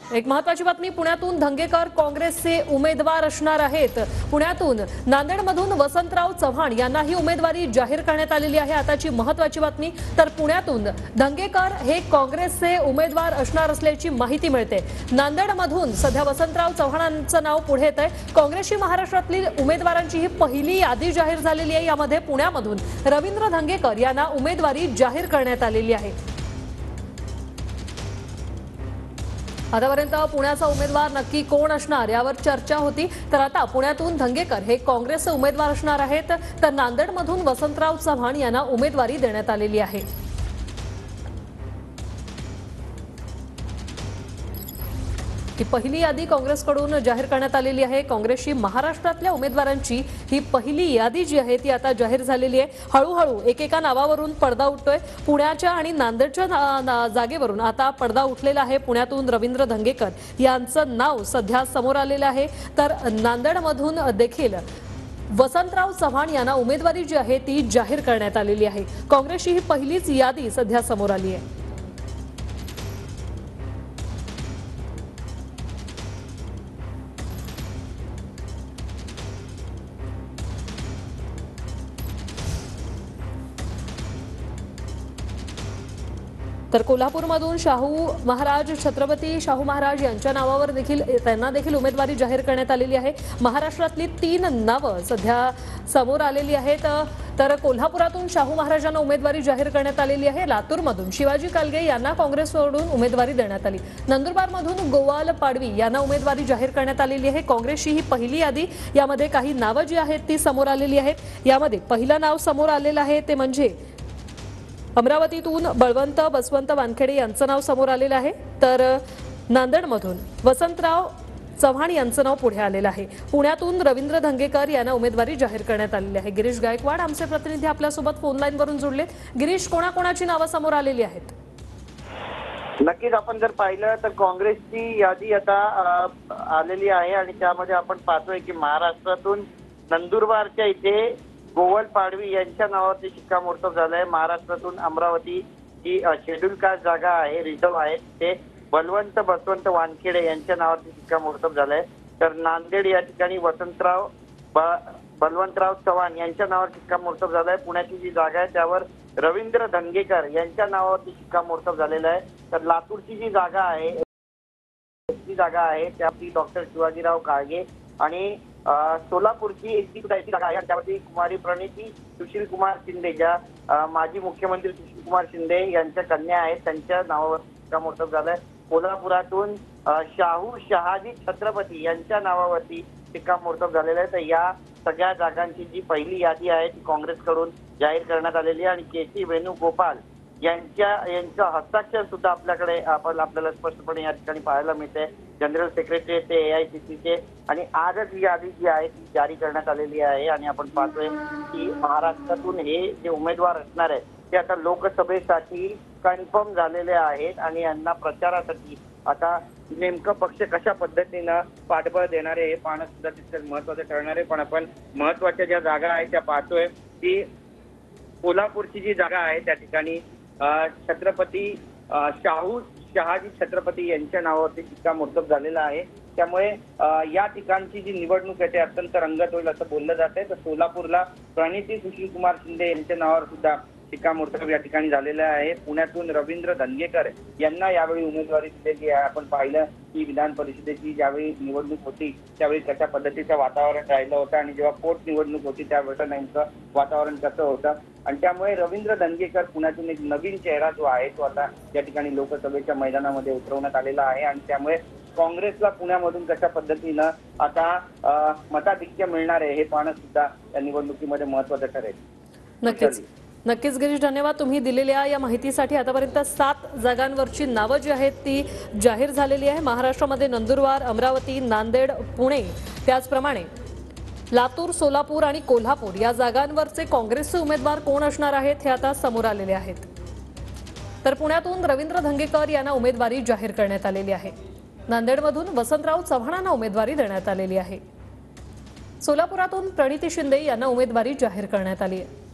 एक महत्त्वाची बातमी पुण्यातून धंगेकर काँग्रेसचे उमेदवार असणार आहेत। पुण्यातून नांदेडमधून वसंतराव चव्हाण यांनाही उमेदवारी जाहीर करण्यात आलेली आहे। आताची महत्त्वाची बातमी तर पुण्यातून धंगेकर हे काँग्रेसचे उमेदवार असणार असल्याची माहिती मिळते। नांदेडमधून सध्या वसंतराव चव्हाणांचं नाव पुढे येत आहे। काँग्रेसची महाराष्ट्रातील उमेदवारांची ही पहिली यादी जाहीर झालेली आहे। यामध्ये पुण्यामधून रवींद्र धंगेकर यांना उमेदवारी जाहीर करण्यात आलेली आहे। आतापर्यंत पुण्याचा उमेदवार नक्की कोण असणार यावर चर्चा होती, तर आता पुण्यातून धंगेकर हे काँग्रेसचे उमेदवार असणार आहेत, तर नांदेडमधून वसंतराव चव्हाण यांना उमेदवारी देण्यात आलेली आहे। ही पहिली यादी काँग्रेसकडून जाहीर करण्यात आलेली आहे। काँग्रेसची महाराष्ट्रातल्या उमेदवारांची ही पहिली यादी जी आहे ती आता जाहीर झालेली आहे। हळूहळू एकेका नावावरून पडदा उठतोय। पुण्याच्या आणि नांदेडच्या जागेवरून आता पडदा उठलेला आहे। पुण्यातून रवींद्र धंगेकर यांचं नाव सध्या समोर आलेलं आहे, तर नांदेडमधून देखील वसंतराव चव्हाण यांना उमेदवारी जी आहे ती जाहीर करण्यात आलेली आहे। काँग्रेसची ही पहिलीच यादी सध्या समोर आली आहे। तर कोल्हापूरमधून छत्रपती शाहू महाराज यांच्या नावावर देखील त्यांना देखील उमेदवारी जाहीर करण्यात आलेली आहे। महाराष्ट्रातली 3 नावं सध्या समोर आलेली आहेत, तर कोल्हापुरातून शाहू महाराजांना उमेदवारी जाहीर करण्यात आलेली आहे। लातूरमधून शिवाजी कालगे यांना काँग्रेसकडून उमेदवारी देण्यात आली। नंदुरबारमधून गोवाल पाडवी यांना उमेदवारी जाहीर करण्यात आलेली आहे। काँग्रेसची ही पहिली यादी, यामध्ये काही नावं जी आहेत ती समोर आलेली आहेत। यामध्ये पहिलं नाव समोर आलेलं आहे ते म्हणजे अमरावतीतून बळवंत बसवंत वानखेडे यांचं नाव समोर आलेलं आहे, तर नांदेडमधून वसंतराव चव्हाण यांचं नाव पुढे आलेलं आहे। पुण्यातून रवींद्र धंगेकर यांना उमेदवारी जाहीर करण्यात आलेली आहे। गिरीश गायकवाड आमचे प्रतिनिधी आपल्यासोबत फोन लाईनवरून जोडले। गिरीश, कोणाकोणाची नावं समोर आलेली आहेत? नक्कीच आपण जर पाहिलं तर काँग्रेसची यादी आता आलेली आहे आणि त्यामध्ये आपण पाहतोय की महाराष्ट्रातून नंदुरबारच्या इथे गोवल पाडवी यांच्या नावावरती शिक्कामोर्तब झालंय। महाराष्ट्रातून अमरावती जी शेड्यूल कास्ट जागा आहे, रिझर्व आहे, ते बलवंत बसवंत वानखेडे यांच्या नावावरती शिक्कामोर्तब झालंय। तर नांदेड या ठिकाणी बलवंतराव चव्हाण यांच्या नावावर शिक्कामोर्तब झालंय। पुण्याची जी जागा आहे त्यावर रवींद्र धंगेकर यांच्या नावावरती शिक्कामोर्तब झालेलं आहे। तर लातूरची जी जागा आहे त्यावरती डॉक्टर शिवाजीराव काळगे आणि सोलापूरची एक जागा आहे त्यावरती कुमारी प्रणिती सुशील कुमार शिंदे, ज्या माजी मुख्यमंत्री सुशील कुमार शिंदे यांच्या कन्या आहेत, त्यांच्या नावावर शिक्कामोर्तब झालंय। कोल्हापुरातून शाहू शहाजी छत्रपती यांच्या नावावरती शिक्कामोर्तब झालेलं आहे। तर या सगळ्या जागांची जी पहिली यादी आहे ती काँग्रेसकडून जाहीर करण्यात आलेली आहे आणि के.सी. वेणुगोपाल यांचं हस्ताक्षर सुद्धा आपल्याला स्पष्टपणे या ठिकाणी पाहायला मिळते। जनरल सेक्रेटरी ते AICCचे आणि आजच ही यादी जी आहे ती जारी करण्यात आलेली आहे आणि आपण पाहतोय की महाराष्ट्रातून हे जे उमेदवार असणार आहे ते आता लोकसभेसाठी कन्फर्म झालेले आहेत आणि यांना प्रचारासाठी आता नेमकं पक्ष कशा पद्धतीनं पाठबळ देणारे हे पाहणं सुद्धा तितकंच महत्वाचं ठरणार आहे। पण आपण महत्वाच्या ज्या जागा आहेत त्या पाहतोय की कोल्हापूरची जी जागा आहे त्या ठिकाणी छत्रपती शाहू शहाजी छत्रपती यांच्या नावावरती शिक्कामोर्तब झालेला आहे। त्यामुळे या ठिकाणची जी निवडणूक आहे ते अत्यंत रंगत होईल असं बोललं जात आहे। तर सोलापूरला प्रणिती सुशील कुमार शिंदे यांच्या नावावर सुद्धा शिक्कामोर्तब या ठिकाणी झालेलं आहे। पुण्यातून रवींद्र धंगेकर यांना यावेळी उमेदवारी दिलेली आहे। आपण पाहिलं की विधान परिषदेची ज्यावेळी निवडणूक होती त्यावेळी कशा पद्धतीचं वातावरण राहिलं होतं आणि जेव्हा पोट निवडणूक होती त्यावेळेस नेमकं वातावरण कसं होतं आणि त्यामुळे रवींद्र धंगेकर पुण्यातून एक नवीन चेहरा जो आहे तो आता या ठिकाणी लोकसभेच्या मैदानामध्ये उतरवण्यात आलेला आहे आणि त्यामुळे काँग्रेसला पुण्यामधून कशा पद्धतीनं आता मताधिक्य मिळणार आहे हे पाहणं सुद्धा या निवडणुकीमध्ये महत्वाचं ठरेल। नक्कीच गिरीश, धन्यवाद तुम्ही दिलेल्या या माहितीसाठी। आतापर्यंत 7 जागांवरची नावं जी आहेत ती जाहीर झालेली आहे। महाराष्ट्रामध्ये नंदुरबार, अमरावती, नांदेड, पुणे, त्याचप्रमाणे लातूर, सोलापूर आणि कोल्हापूर या जागांवरचे काँग्रेसचे उमेदवार कोण असणार आहेत हे आता समोर आलेले आहेत। तर पुण्यातून रवींद्र धंगेकर यांना उमेदवारी जाहीर करण्यात आलेली आहे। नांदेडमधून वसंतराव चव्हाणांना उमेदवारी देण्यात आलेली आहे। सोलापुरातून प्रणिती शिंदे यांना उमेदवारी जाहीर करण्यात आली आहे।